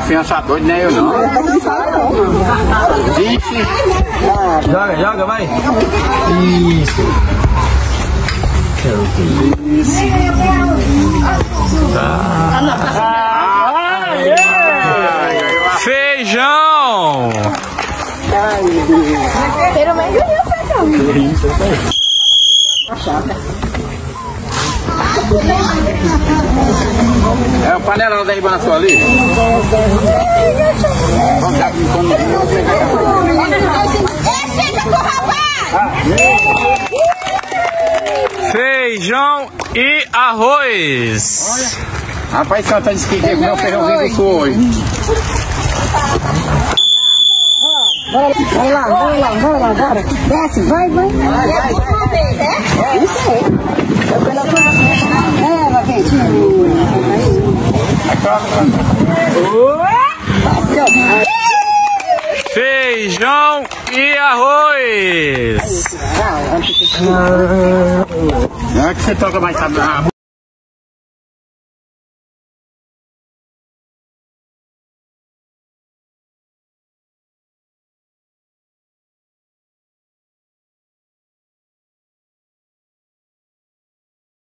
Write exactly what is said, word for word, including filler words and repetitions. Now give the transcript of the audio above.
confiança doida, nem eu não. Vixe. Joga, joga, vai. Isso. Isso. Ah, yeah. Feijão! Pelo menos eu feijão. É o panelão da Ibana sua ali? Vamos dar com o Feijão e arroz. Rapaz, só tá disse que quer comer o feijãozinho do sul hoje. Vai lá, vai lá, vai lá, bora. Desce, vai, vai. É isso aí. Eu pela coração. É, vai, gente. Feijão e arroz. Não é que você toca mais rápido.